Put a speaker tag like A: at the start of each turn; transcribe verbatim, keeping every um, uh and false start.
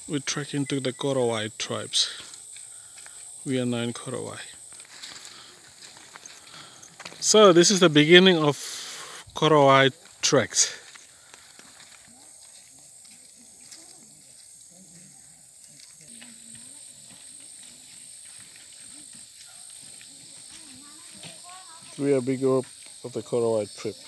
A: we trek into the Korowai tribes. We are now in Korowai. So this is the beginning of Korowai treks. We are big group of the Korowai trip.